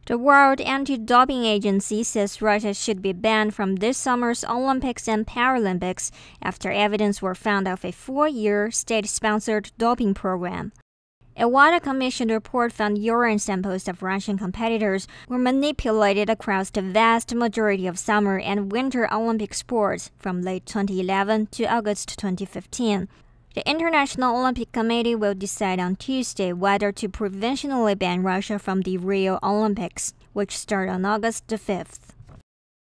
The World Anti-Doping Agency says Russia should be banned from this summer's Olympics and Paralympics after evidence were found of a 4-year state-sponsored doping program. A Wada Commission report found urine samples of Russian competitors were manipulated across the vast majority of summer and winter Olympic sports from late 2011 to August 2015. The International Olympic Committee will decide on Tuesday whether to provisionally ban Russia from the Rio Olympics, which start on August the 5th.